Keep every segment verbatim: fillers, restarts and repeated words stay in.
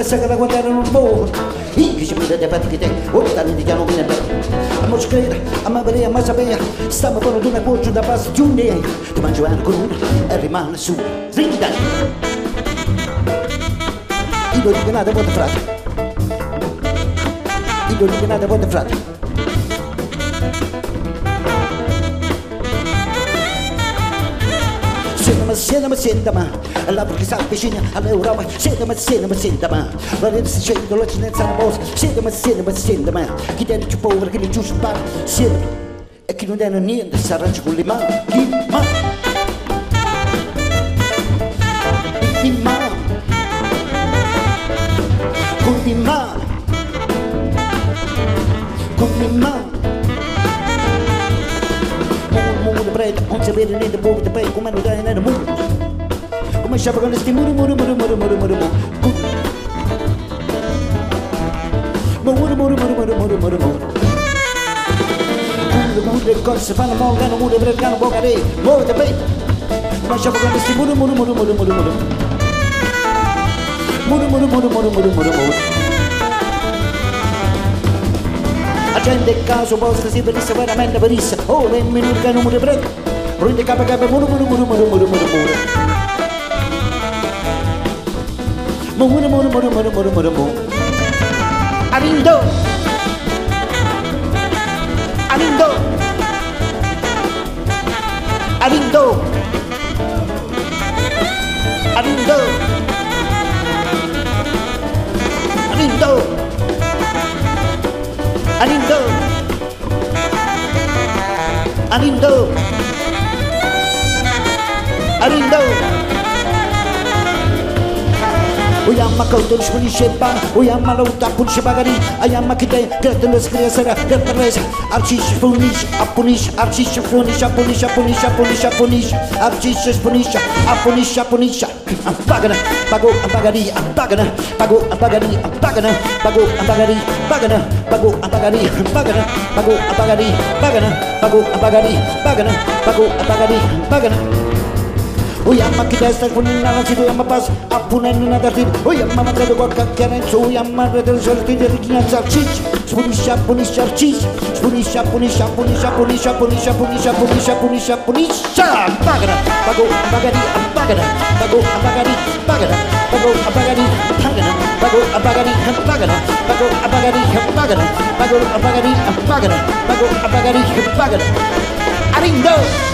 sai che la guardare non può. Io che ci vedo dei fatti che te, ora tanti di chiano viene bene. A mo ci crede, a ma vedere, a ma sapere, stiamo con una cuocia da passo giù ne, ti mangio una corona e rimane su. Senti dai. Io non dico nada, volte frate. Io non dico nada, volte frate. Siedama, siedama, siedama, la perché sta vicina all'Europa. Siedama, siedama, siedama, la rete si scende, la cinezza alla bossa. Siedama, siedama, siedama, chi tiene più povero, chi ne giusto spara. Siedama, e chi non tiene niente si arrangia con le mani. Di mano, di mano, con di mano, con di mano. Non sapere niente, muovi di pei, come non dai nel mondo. Come sciapa con questi muri, muri, muri, muri, muri, muri, muri. Muri, muri, muri, muri, muri, muri, muri. Muri, muri, cose fanno mongano, muri, bregano, bocare, muovi di pei. Come sciapa con questi muri, muri, muri, muri, muri, muri. Muri, muri, muri, muri, muri, muri, muri. La gente in caso vostro si venisse veramente venisse. Oh, le minuti che non mi riprendo. Rende capa capa muru muru muru muru muru muru muru. Muru muru muru muru muru muru muru. Alindo. Alindo. Alindo. Alindo. Alindo. Alindo. Alindo. Alindo. Uyama kautur shpuni shepa, uyama lauta punche bagari, ayama kite, gratulus kriasera, gratulus, archish punish, apunish, archish punish, apunish, apunish, apunish, apunish, archish punish, apunish, apunish, bagana, bago, bagari, bagana, bago, bagari, bagana, bago, bagari, bagana, bago, bagari, bagana, bago, bagari, bagana, bago, bagari, bagana, bago, bagari, bagana. Uyama kita sta con una la città ma pas appuna in una darti uyama ma credo qualche chiarenzo uyama credo il sorti di richianza cic spuniscia puniscia cic spuniscia puniscia puniscia puniscia puniscia puniscia puniscia puniscia puniscia pagana pago pagani pagana pago pagani pagana pago pagani pagana pago pagani pagana pago pagani pagana pago pagani pagana pago pagani pagana Arindo.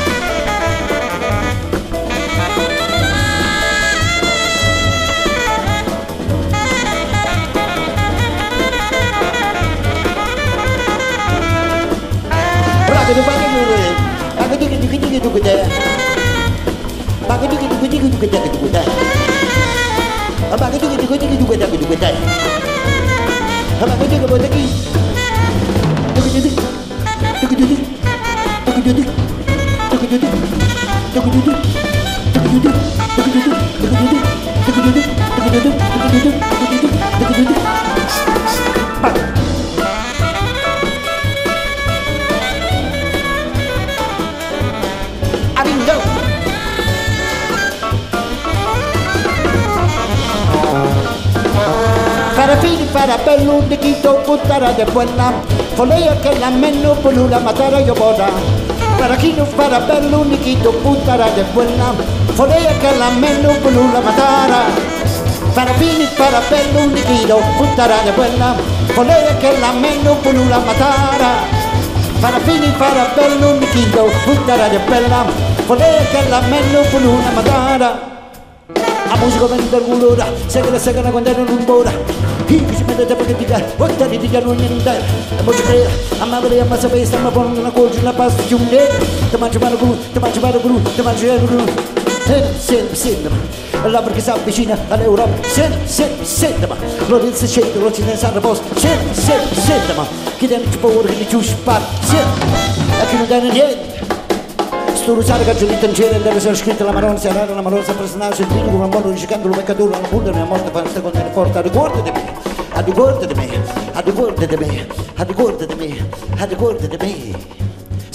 Bagadu bagadu, bagadu gitu gitu gitu gitu, bagadu gitu gitu gitu gitu gitu gitu, bagadu gitu gitu gitu gitu gitu gitu, bagadu gitu boleh ki, tuh gitu, tuh gitu, tuh gitu, tuh gitu, tuh gitu, tuh gitu, tuh gitu, tuh gitu, tuh gitu, tuh gitu, tuh gitu, tuh gitu, tuh gitu, tuh gitu, tuh gitu, tuh gitu, Para fini para bello de quito putara de buena Folea que la meno polula matara yo boda Para quino para bello de quito putara de buena Folea que la meno polula matara Para fini para bello de quito putara de buena Folea que la meno polula matara Para fini para bello de quito putara de buena Folea que la meno polula matara A musica vende l'ora, segala segala quando non un bora Chi si mette da paketika, oggi ti dicono niente A musica a madre a massa pesta, ma buona una cosa, la pasta di un dedo Te mangi mano gru, te mangi mano gru, te mangi mano gru Senti, senti, la perché sta vicina all'Europa Senti, senti, senti, ma lo dice scende, lo ci ne sa posto Senti, senti, senti, ma chi tiene più paura che ti chiusi spara Senti, e chi non tiene niente Sto usare canzonetta in cielo deve essere scritta la maronna si arrara la maronna si presentava il figlio con un modo ricicando il peccatore una punta mia morte fa questa cosa porta a ricordo di me a ricordo di me a ricordo di me a ricordo di me a ricordo di me